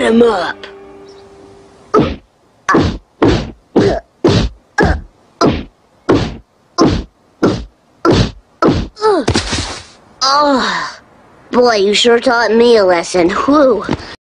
him up. Oh, boy, you sure taught me a lesson. Whew.